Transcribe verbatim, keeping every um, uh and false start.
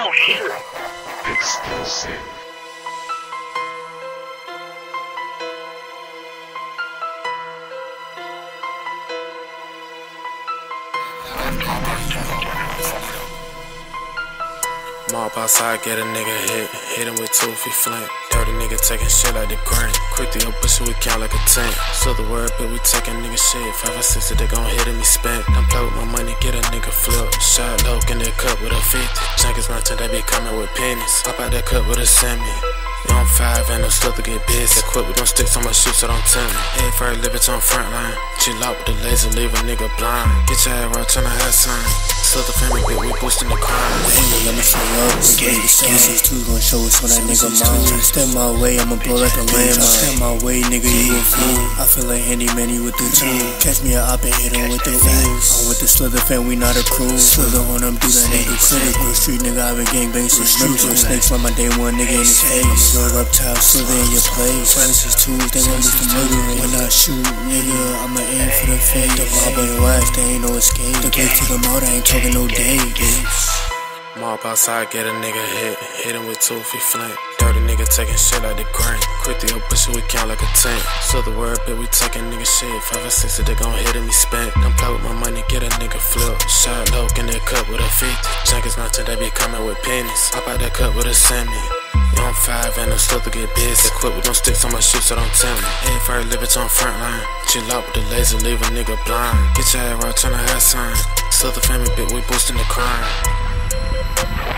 Oh shit. Exclusive. Mob outside, get a nigga hit. Hit him with two feet flint. Dirty nigga taking shit like the grain. Quick to your pussy, we count like a tank. So the word, but we taking nigga shit. Five or six, they gon' hit him, he spent. Don't play with my money, get a nigga flip. Shot low in the cup with a fifty. Junkies run till they be coming with pennies. Pop out that cup with a semi. You on five and no stuff to get busy. Quit with them sticks on my shoes, so don't tempt me. Head first, live it on front line. Chill out with the laser, leave a nigga blind. Get your ass right, tryna have sign. So the family bit, we boosting the crime. Let me show up, Genesis two gon' show us on that nigga mind. Step my way, I'ma blow like a landmine. Step my way, nigga, you a fool. I feel like Handy Manny with the tool. Catch me a op and hit him with the ooze. I'm with the Slither fan, we not a crew. Slither on them, do that nigga critical. Street nigga, I been gangbang since neutral. Snakes from my day one, nigga in his face. Go reptile, Slither in your place. Genesis twos, they gon' do some murdering. When I shoot, nigga, I'ma aim for the face. The mob on your ass, there ain't no escape. The gate to the mouth, I ain't talking no day, bitch. Mob outside, get a nigga hit. Hit him with two feet flint. Dirty nigga taking shit like the grain. Quick to your pussy, we count like a tank. So the word, but we taking nigga shit. Five or six, they gon' hit him, he spent. Don't play with my money, get a nigga flip. Shot low in the cup with a fifty. Junkies run till they be coming with pennies. Pop out that cup with a semi. You on five and no stuff to get busy. Quit with them sticks on my shoes, so don't tempt me. Head first, live it on front line. Chill out with the laser, leave a nigga blind. Get your ass right, tryna have sign. So the family bit, we boosting the crime.